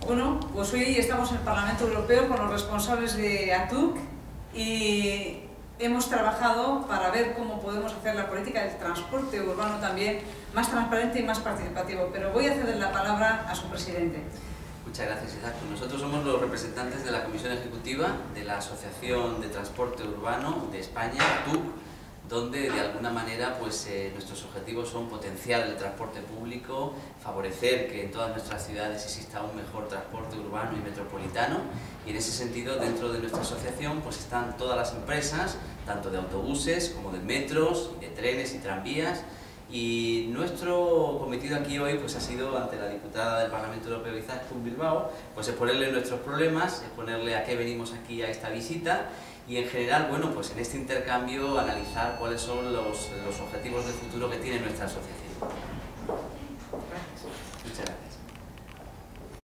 Bueno, pues hoy estamos en el Parlamento Europeo con los responsables de ATUC y hemos trabajado para ver cómo podemos hacer la política del transporte urbano también más transparente y más participativo. Pero voy a ceder la palabra a su presidente. Muchas gracias, Isaac. Nosotros somos los representantes de la Comisión Ejecutiva de la Asociación de Transporte Urbano de España, ATUC, donde de alguna manera nuestros objetivos son potenciar el transporte público, favorecer que en todas nuestras ciudades exista un mejor transporte urbano y metropolitano, y en ese sentido dentro de nuestra asociación están todas las empresas, tanto de autobuses como de metros, de trenes y tranvías, y nuestro cometido aquí hoy ha sido, ante la diputada del Parlamento Europeo Izaskun Bilbao, exponerle nuestros problemas, exponerle a qué venimos aquí a esta visita y en general, en este intercambio analizar cuáles son los objetivos de futuro que tiene nuestra asociación.